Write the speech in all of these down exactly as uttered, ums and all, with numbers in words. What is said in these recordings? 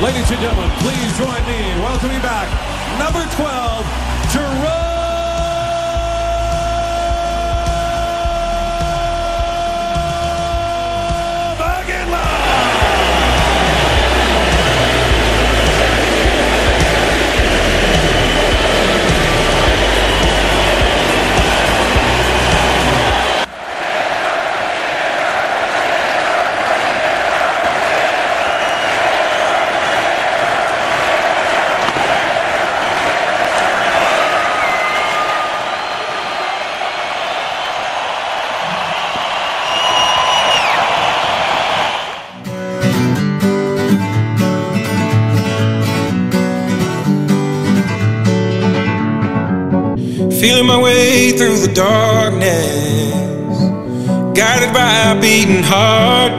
Ladies and gentlemen, please join me in welcoming back number twelve, Jerome Aguilar! Feeling my way through the darkness, guided by a beating heart.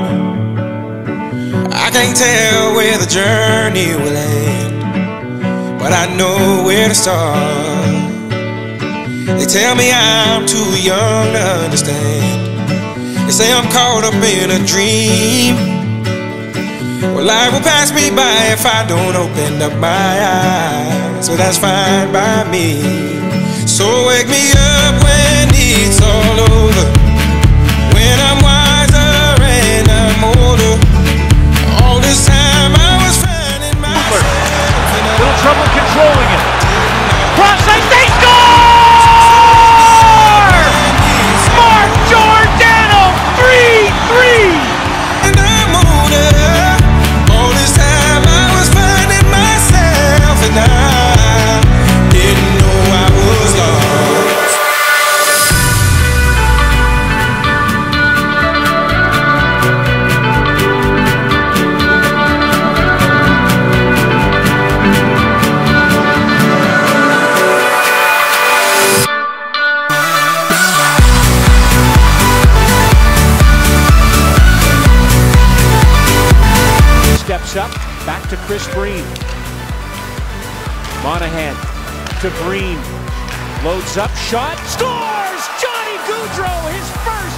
I can't tell where the journey will end, but I know where to start. They tell me I'm too young to understand. They say I'm caught up in a dream. Well, life will pass me by if I don't open up my eyes, so that's fine by me. So wake me up when it's all over, when I'm wiser and I'm older. All this time I was finding myself. Little trouble controlling it. Cross ice, they score! Mark Giordano, three three! And I'm older. All this time I was finding myself, and I didn't know I was lost. Steps up, back to Chris Breen. Monahan to Breen. Loads up, shot, scores! Johnny Gaudreau, his first!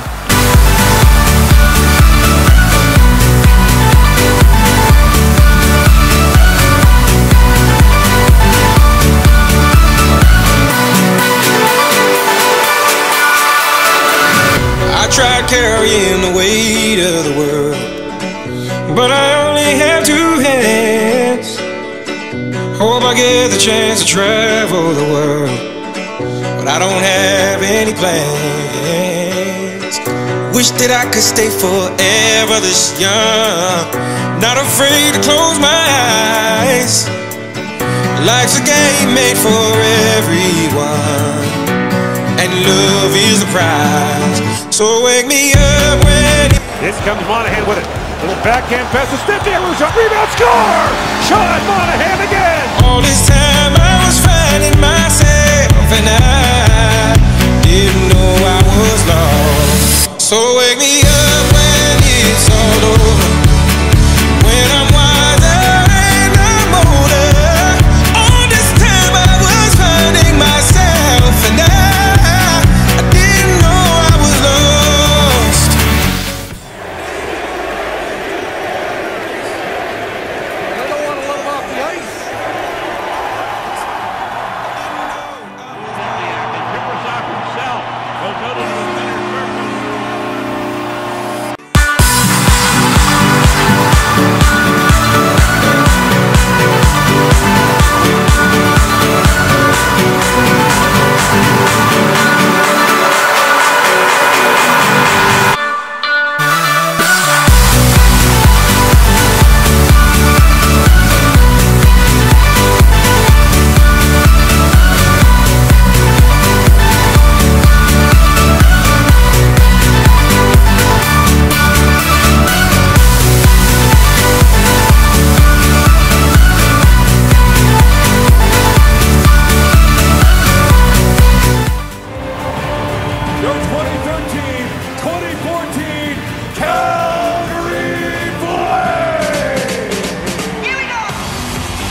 I tried carrying the weight of the world, but I only have two hands. Hope I get the chance to travel the world, but I don't have any plans. Wish that I could stay forever this young, not afraid to close my eyes. Life's a game made for everyone, and love is the prize. So wake me up when This comes Monahan with it. Little backhand pass to Stephen. Rebound, score! Sean Monahan again! all this time I was finding myself, and I